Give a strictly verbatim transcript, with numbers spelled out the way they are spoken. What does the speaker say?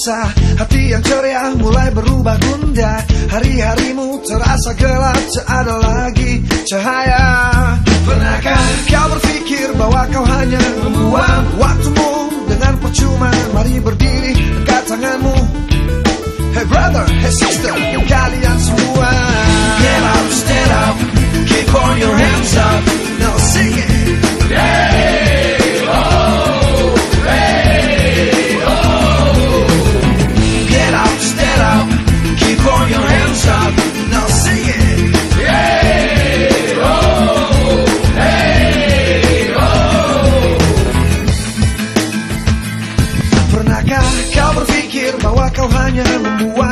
dewasa, hati yang ceria mulai berubah gundah. Hari-harimu terasa gelap, tak ada lagi cahaya. Pernahkah kau berpikir bahwa kau hanya membuang waktumu dengan percuma? Mari berdiri, angkat tanganmu. Hey brother, hey sister, kalian semua. Get up, stand up, keep on your hands up. Now sing it. Hey, oh, hey, oh. Get up, stand up, keep on your hands up. Now sing it. Hey, oh, hey, oh. Pernahkah kau berpikir bahwa kau hanya membuat